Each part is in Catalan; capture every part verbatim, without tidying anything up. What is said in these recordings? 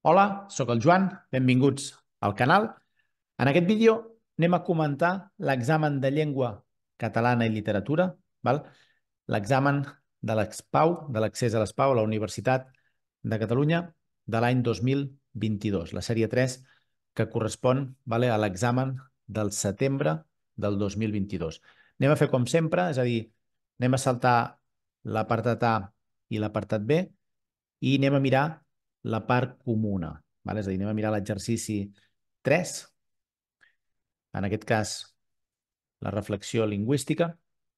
Hola, sóc el Joan, benvinguts al canal. En aquest vídeo anem a comentar l'examen de llengua catalana i literatura, val? L'examen de l'EXPAU, de l'accés a l'ESPAU a la Universitat de Catalunya de l'any dos mil vint-i-dos, la sèrie tres, que correspon, vale, a l'examen del setembre del dos mil vint-i-dos. Anem a fer com sempre, és a dir, anem a saltar l'apartat A i l'apartat B i anem a mirar la part comuna. Vale? És a dir, anem a mirar l'exercici tres, en aquest cas la reflexió lingüística.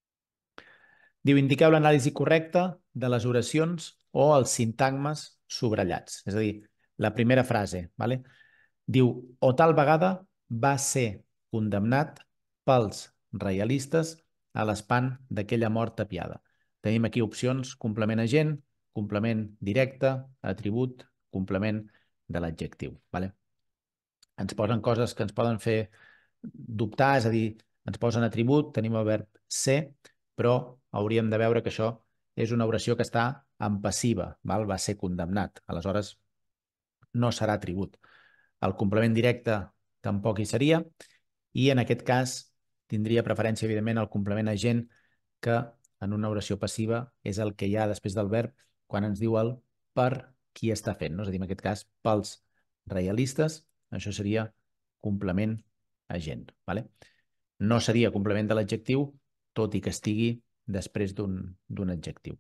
Diu, indiqueu l'anàlisi correcta de les oracions o els sintagmes subratllats. És a dir, la primera frase. Vale? Diu, o tal vegada va ser condemnat pels reialistes a l'espant d'aquella mort tapiada. Tenim aquí opcions: complement agent, complement directe, atribut, complement de l'adjectiu. Vale? Ens posen coses que ens poden fer dubtar, és a dir, ens posen atribut, tenim el verb ser, però hauríem de veure que això és una oració que està en passiva, val? Va ser condemnat. Aleshores, no serà atribut. El complement directe tampoc hi seria, i en aquest cas tindria preferència, evidentment, el complement agent, que en una oració passiva és el que hi ha després del verb quan ens diu el per qui està fent. No? És a dir, en aquest cas, pels reialistes, això seria complement agent. Vale? No seria complement de l'adjectiu, tot i que estigui després d'un adjectiu.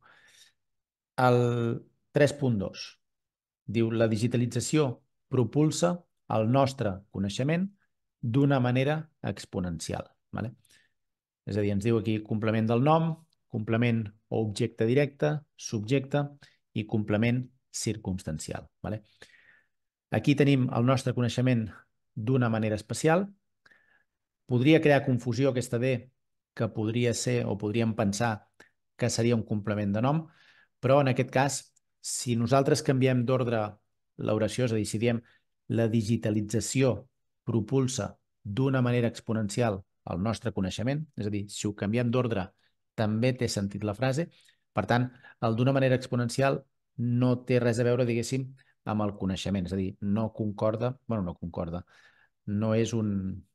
El tres punt dos diu, la digitalització propulsa el nostre coneixement d'una manera exponencial. Vale? És a dir, ens diu aquí complement del nom, complement o objecte directe, subjecte i complement circumstancial. Vale? Aquí tenim el nostre coneixement d'una manera especial. Podria crear confusió aquesta D, que podria ser o podríem pensar que seria un complement de nom, però en aquest cas, si nosaltres canviem d'ordre l'oració, és a dir, si diem la digitalització propulsa d'una manera exponencial el nostre coneixement, és a dir, si ho canviem d'ordre també té sentit la frase. Per tant, el d'una manera exponencial no té res a veure, diguéssim, amb el coneixement, és a dir, no concorda, bueno, no concorda, no és un,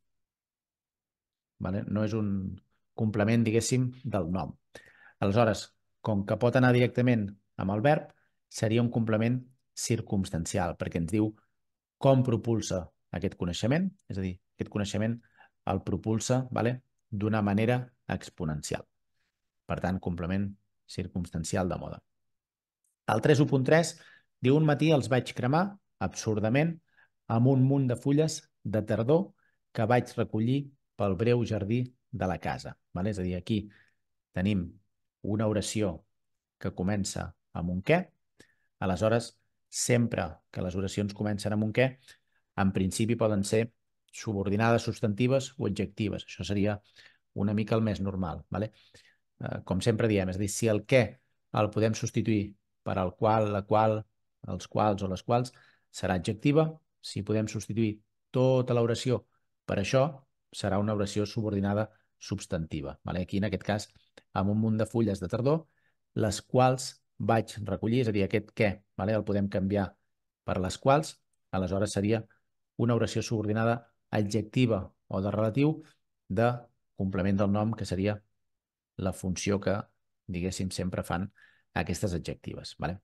vale? No és un complement, diguéssim, del nom. Aleshores, com que pot anar directament amb el verb, seria un complement circumstancial, perquè ens diu com propulsa aquest coneixement, és a dir, aquest coneixement el propulsa, vale, d'una manera exponencial. Per tant, complement circumstancial de moda. El tres punt tres diu, un matí els vaig cremar, absurdament, amb un munt de fulles de tardor que vaig recollir pel breu jardí de la casa. Vale? És a dir, aquí tenim una oració que comença amb un què. Aleshores, sempre que les oracions comencen amb un què, en principi poden ser subordinades, substantives o adjectives. Això seria una mica el més normal. Vale? Eh, com sempre diem, és a dir, si el què el podem substituir per el qual, la qual, els quals o les quals, serà adjectiva. Si podem substituir tota l'oració per això, serà una oració subordinada substantiva. Vale? Aquí, en aquest cas, amb un munt de fulles de tardor, les quals vaig recollir, és a dir, aquest què, vale? El podem canviar per les quals, aleshores seria una oració subordinada adjectiva o de relatiu de complement del nom, que seria la funció que, diguéssim, sempre fan aquestes adjectives. Vale?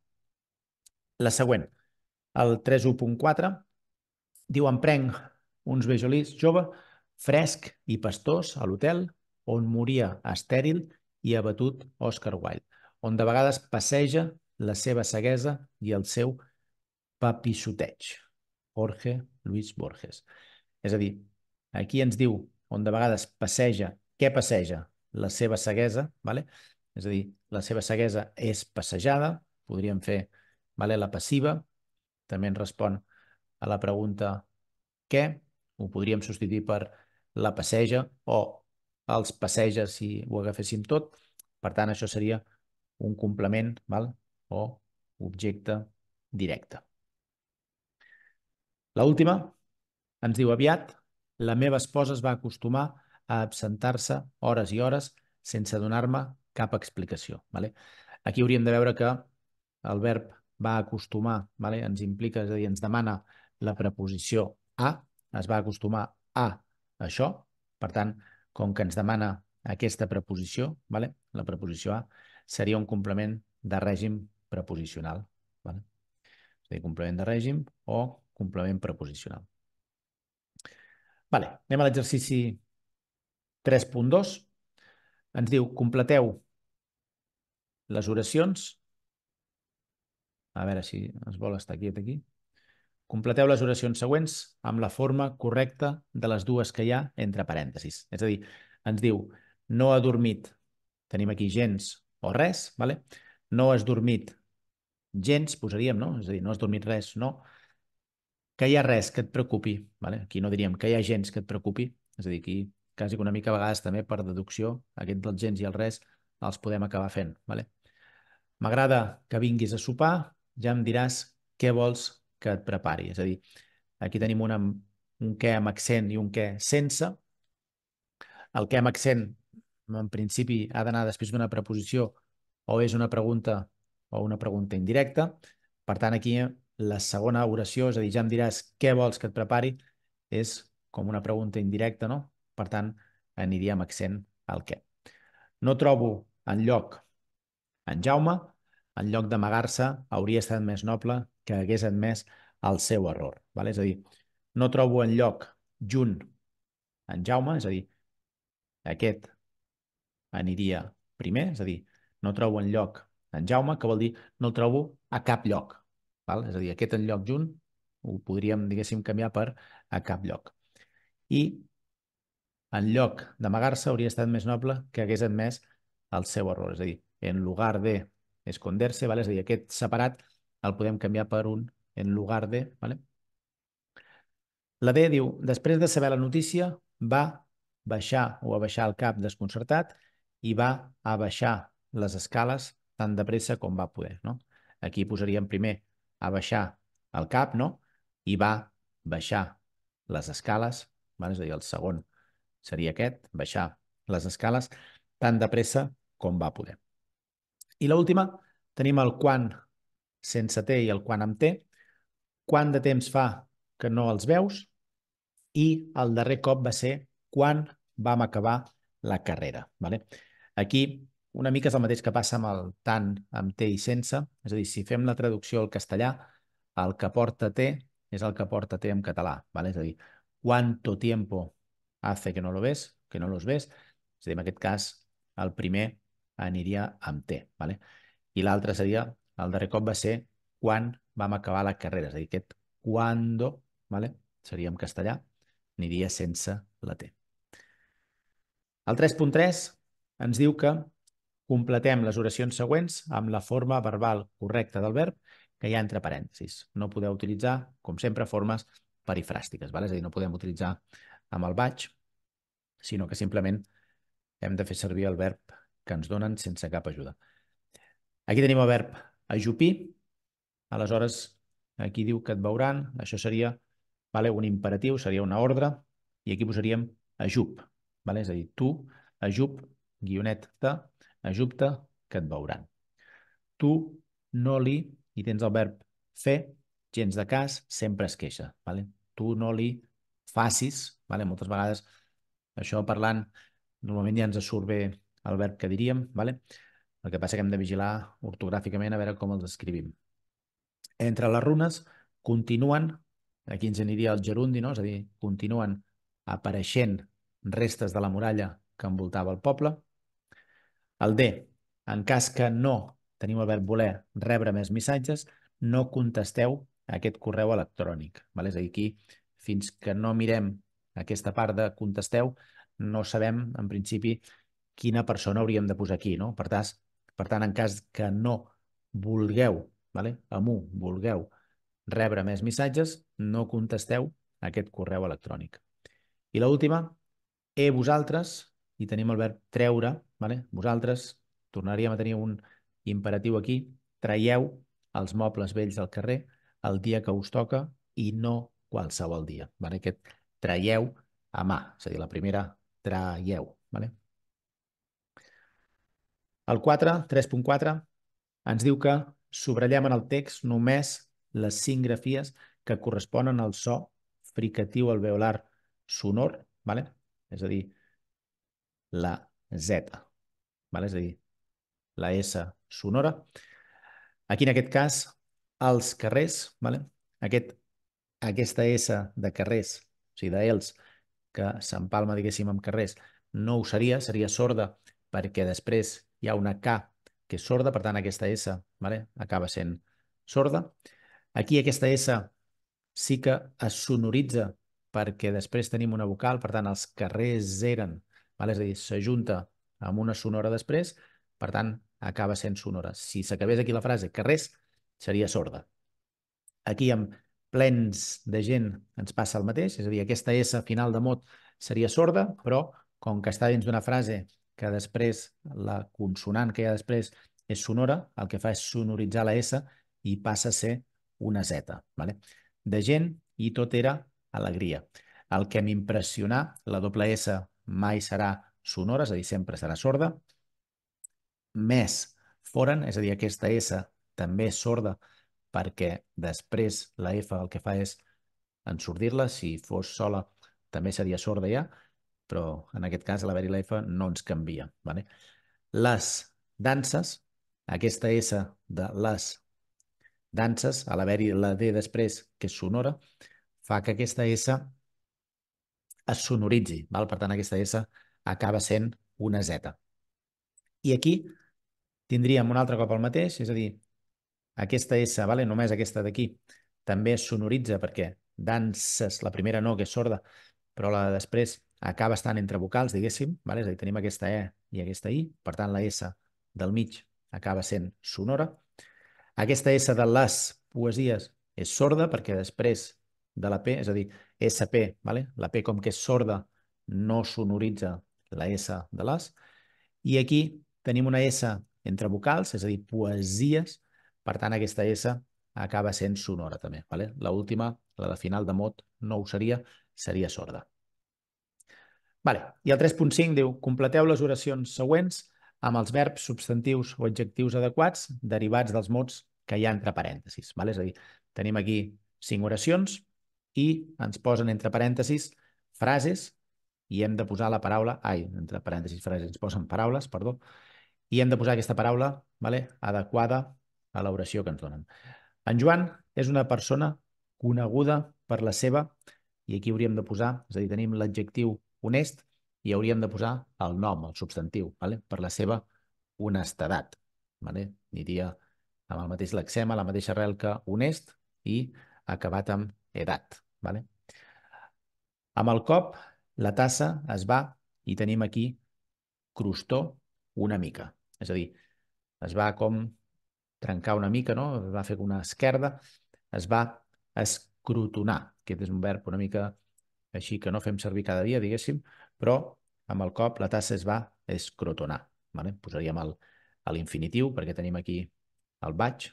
La següent, el tres punt quatre, diu, em prenc uns vejolís jove, fresc i pastós a l'hotel on moria estèril i abatut Oscar Wilde, on de vegades passeja la seva ceguesa i el seu papissoteig. Jorge Luis Borges. És a dir, aquí ens diu on de vegades passeja, què passeja? La seva ceguesa, vale? És a dir, la seva ceguesa és passejada, podríem fer, vale, la passiva, també ens respon a la pregunta què, ho podríem substituir per la passeja o els passeja si ho agaféssim tot. Per tant, això seria un complement, val? O objecte directe. L'última ens diu, aviat la meva esposa es va acostumar a absentar-se hores i hores sense donar-me cap explicació. Vale? Aquí hauríem de veure que el verb va acostumar, vale? Ens implica, és a dir, ens demana la preposició a, es va acostumar a això, per tant, com que ens demana aquesta preposició, vale? La preposició a seria un complement de règim preposicional. Vale? És a dir, complement de règim o complement preposicional. Vale, anem a l'exercici tres punt dos. Ens diu, completeu les oracions. A veure si es vol estar quiet aquí. Completeu les oracions següents amb la forma correcta de les dues que hi ha entre parèntesis. És a dir, ens diu, no ha dormit, tenim aquí gens o res, vale? No has dormit gens, posaríem, no? És a dir, no has dormit res, no. Que hi ha res que et preocupi, vale? Aquí no diríem que hi ha gens que et preocupi, és a dir, aquí quasi que una mica a vegades també per deducció, aquest dels gens i el res els podem acabar fent, vale? M'agrada que vinguis a sopar, ja em diràs què vols que et prepari. És a dir, aquí tenim una, un què amb accent i un què sense. El què amb accent, en principi, ha d'anar després d'una preposició o és una pregunta o una pregunta indirecta. Per tant, aquí la segona oració, és a dir, ja em diràs què vols que et prepari, és com una pregunta indirecta, no? Per tant, aniria amb accent al què. No trobo enlloc en Jaume, en lloc d'amagar-se, hauria estat més noble que hagués admès el seu error. Vale? És a dir, no trobo enlloc junt en Jaume, és a dir, aquest aniria primer, és a dir, no trobo enlloc en Jaume, que vol dir no el trobo a cap lloc. Val? És a dir, aquest enlloc junt ho podríem, diguéssim, canviar per a cap lloc. I en lloc d'amagar-se hauria estat més noble que hagués admès el seu error. És a dir, en lugar de esconderse, ¿vale? És a dir, aquest separat el podem canviar per un en lugar de, ¿vale? La D diu, després de saber la notícia, va baixar o abaixar el cap desconcertat i va abaixar les escales tan de pressa com va poder, no? Aquí posaríem primer abaixar el cap, no? I va baixar les escales, ¿vale? És a dir, el segon seria aquest, baixar les escales tan de pressa com va poder. I l'última, tenim el quan sense T i el quan amb T. Quant de temps fa que no els veus? I el darrer cop va ser quan vam acabar la carrera. Vale? Aquí una mica és el mateix que passa amb el tant amb T i sense. És a dir, si fem la traducció al castellà, el que porta T és el que porta T en català. Vale? És a dir, ¿cuánto tiempo hace que no lo ves? Que no los ves? És a dir, en aquest cas, el primer aniria amb T. Vale? I l'altre seria, el darrer cop va ser quan vam acabar la carrera. És a dir, aquest cuando, vale? Seria en castellà, aniria sense la T. El tres punt tres ens diu que completem les oracions següents amb la forma verbal correcta del verb que hi ha entre parèntesis. No podeu utilitzar, com sempre, formes perifràstiques. Vale? És a dir, no podem utilitzar amb el vaig, sinó que simplement hem de fer servir el verb que ens donen sense cap ajuda. Aquí tenim el verb ajupir. Aleshores, aquí diu que et veuran. Això seria, vale, un imperatiu, seria una ordre, i aquí posaríem ajup. Vale? És a dir, tu, ajup, guionet de, ajupte, que et veuran. Tu no li, i tens el verb fer, gens de cas, sempre es queixa. Vale? Tu no li facis, vale? Moltes vegades això parlant, normalment ja ens surt bé el verb que diríem, vale? El que passa que hem de vigilar ortogràficament a veure com els escrivim. Entre les runes continuen, aquí ens aniria el gerundi, no? És a dir, continuen apareixent restes de la muralla que envoltava el poble. El D, en cas que no tenim el verb voler rebre més missatges, no contesteu a aquest correu electrònic. Val? És a dir, aquí, fins que no mirem aquesta part de contesteu, no sabem, en principi, quina persona hauríem de posar aquí. No? Per, tas, per tant, en cas que no vulgueu, vale? amb u, vulgueu rebre més missatges, no contesteu a aquest correu electrònic. I l'última, e vosaltres, i tenim el verb treure, vale? Vosaltres, tornaríem a tenir un imperatiu aquí, traieu els mobles vells del carrer el dia que us toca i no qualsevol dia. Vale? Aquest traieu a mà, és a dir, la primera traieu. Vale? El quatre, tres punt quatre, ens diu que subratllem en el text només les cinc grafies que corresponen al so fricatiu alveolar sonor, vale? És a dir, la Z, vale? És a dir, la S sonora. Aquí, en aquest cas, els carrers, vale? Aquest, aquesta S de carrers, o sigui, d'ells, que s'empalma, diguéssim, amb carrers, no ho seria, seria sorda, perquè després hi ha una K que és sorda, per tant, aquesta S, vale? Acaba sent sorda. Aquí aquesta S sí que es sonoritza perquè després tenim una vocal, per tant, els carrers eren, vale? És a dir, s'ajunta amb una sonora després, per tant, acaba sent sonora. Si s'acabés aquí la frase carrers, seria sorda. Aquí, amb plens de gent, ens passa el mateix, és a dir, aquesta S final de mot seria sorda, però com que està dins d'una frase que després la consonant que hi ha després és sonora, el que fa és sonoritzar la S i passa a ser una Z. Vale? De gent i tot era alegria. El que m'impressionà, la doble S mai serà sonora, és a dir, sempre serà sorda. Més foren, és a dir, aquesta S també és sorda perquè després la F el que fa és ensordir-la. Si fos sola també seria sorda ja, però en aquest cas a l'haver-hi la F no ens canvia. Vale? Les danses, aquesta S de les danses, a l'haver-hi la D després, que és sonora, fa que aquesta S es sonoritzi. Val? Per tant, aquesta S acaba sent una Z. I aquí tindríem un altre cop el mateix, és a dir, aquesta S, vale? Només aquesta d'aquí, també es sonoritza perquè danses, la primera no, que és sorda, però la de després acaba estant entre vocals, diguéssim, vale? És a dir, tenim aquesta E i aquesta I, per tant la S del mig acaba sent sonora. Aquesta S de les poesies és sorda perquè després de la P, és a dir, S P, vale? La P com que és sorda no sonoritza la S de les. I aquí tenim una S entre vocals, és a dir, poesies, per tant aquesta S acaba sent sonora també. Vale? L'última, la de final de mot, no ho seria, seria sorda. Vale. I el tres punt cinc diu: completeu les oracions següents amb els verbs, substantius o adjectius adequats derivats dels mots que hi ha entre parèntesis. Vale? És a dir, tenim aquí cinc oracions i ens posen entre parèntesis frases i hem de posar la paraula, ai, entre parèntesis frases, ens posen paraules, perdó, i hem de posar aquesta paraula, vale, adequada a l'oració que ens donen. En Joan és una persona coneguda per la seva, i aquí hauríem de posar, és a dir, tenim l'adjectiu honest i hauríem de posar el nom, el substantiu, vale, per la seva honestedat. Vale? Aniria amb el mateix lexema, la mateixa arrel que honest i acabat amb edat. Vale? Amb el cop, la tassa es va i tenim aquí crostó una mica. És a dir, es va com trencar una mica, no? Es va fer una esquerda, es va escrutonar. Aquest és un verb una mica així que no fem servir cada dia, diguéssim, però amb el cop la tassa es va escrotonar. Vale? Posaríem el, a l'infinitiu perquè tenim aquí el vaig.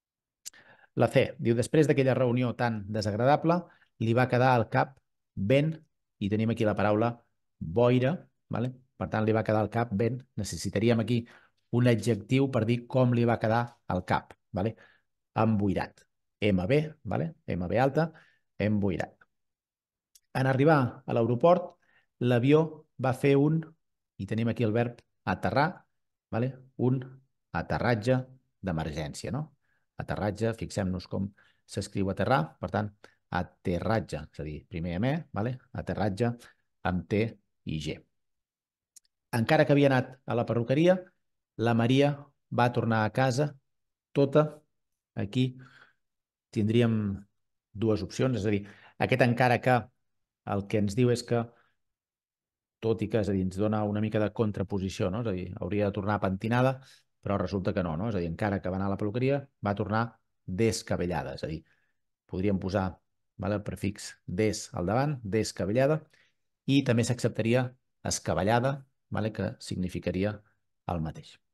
La C diu: després d'aquella reunió tan desagradable, li va quedar al cap vent, i tenim aquí la paraula boira, vale? Per tant, li va quedar al cap vent. Necessitaríem aquí un adjectiu per dir com li va quedar al cap, vale? Emboirat. M B, vale? M B alta, emboirat. En arribar a l'aeroport, l'avió va fer un, i tenim aquí el verb aterrar, vale? Un aterratge d'emergència, no? Aterratge, fixem-nos com s'escriu aterrar, per tant, aterratge, és a dir, primer amb E, vale? Aterratge amb T i G. Encara que havia anat a la perruqueria, la Maria va tornar a casa tota. Aquí tindríem dues opcions, és a dir, aquest encara que el que ens diu és que, tot i que, és a dir, ens dona una mica de contraposició, no? És a dir, hauria de tornar pentinada, però resulta que no, no? És a dir, encara que va anar a la peluqueria, va tornar descabellada, és a dir, podríem posar, vale, el prefix des al davant, descabellada, i també s'acceptaria escabellada, vale, que significaria el mateix.